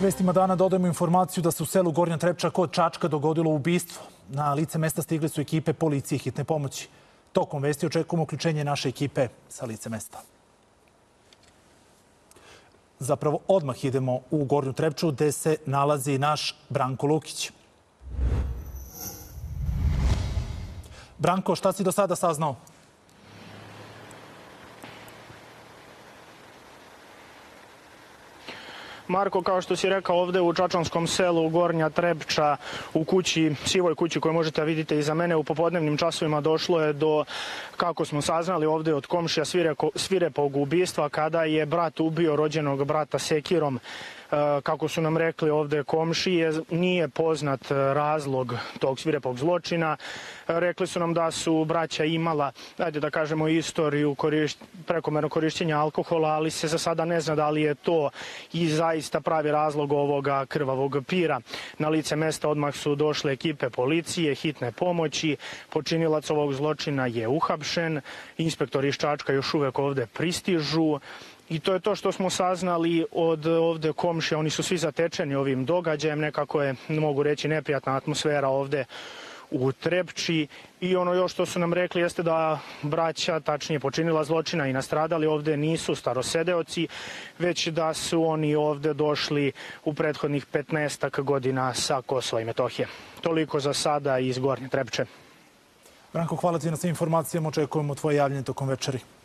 Vestima dana dodajemo informaciju da se u selu Gornja Trepča kod Čačka dogodilo ubistvo. Na lice mesta stigle su ekipe policije i hitne pomoći. Tokom vesti očekujemo uključenje naše ekipe sa lice mesta. Zapravo odmah idemo u Gornju Trepču gde se nalazi naš Branko Lukić. Branko, šta si do sada saznao? Marko, kao što si rekao, ovde u čačanskom selu Gornja Trepča, u kući, sivoj kući koju možete vidite iza mene, u popodnevnim časovima došlo je do, kako smo saznali ovde od komšija, svirepog ubistva kada je brat ubio rođenog brata sekirom. Kako su nam rekli ovde komšije, nije poznat razlog tog svirepog zločina. Rekli su nam da su braća imala, ajde da kažemo, istoriju prekomernog korišćenja alkohola, ali se za sada ne zna da li je to i zaista pravi razlog ovoga krvavog pira. Na lice mesta odmah su došle ekipe policije, hitne pomoći. Počinilac ovog zločina je uhapšen. Inspektori iz Čačka još uvek ovde pristižu. I to je to što smo saznali od ovde komšija. Oni su svi zatečeni ovim događajem. Nekako je, mogu reći, neprijatna atmosfera ovde u Trepči. I ono još što su nam rekli jeste da braća, tačnije počinila zločina i nastradali ovde nisu starosedeoci, već da su oni ovde došli u prethodnih 15 godina sa Kosova i Metohije. Toliko za sada iz Gornje Trepče. Branko, hvala ti na svim informacijama. Očekujemo tvoje javljanje tokom večeri.